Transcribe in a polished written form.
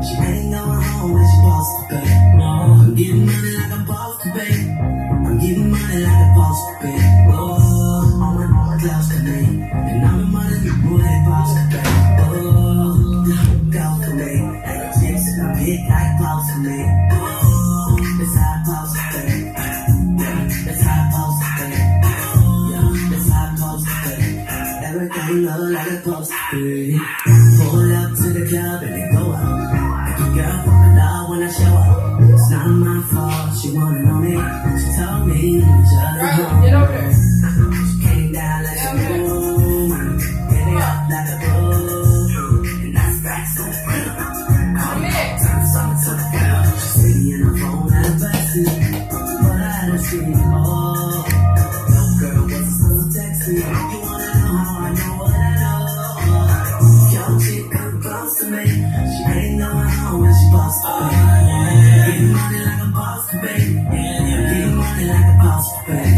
She ain't going home when she supposed to pay. No, I'm getting money like I'm supposed to pay. I'm getting money like I'm supposed to pay. Oh, all my clouds come in, and I'm the money the boy they supposed to pay. Oh, go for me, like a chicks in a big like close to me. Oh, that's how I'm supposed to pay. That's how I'm supposed to pay. Yeah, that's how I'm supposed to pay. Everything look like it's supposed to be. Pull up to the club and they go out. Every girl wanna love when I show up. It's not my fault, she wanna know me. She told me just get over there. She came down like a boom, get it up like a boom, and that's back so real. Turn the summer to the girl. She see me in her phone at backseat, but I don't see it all. No girl wasn't so texty. You wanna know how I know what I know? Your chick come close to me. She ain't going home when she supposed to pay. Getting money like I'm supposed to pay. Getting money like I'm supposed to pay.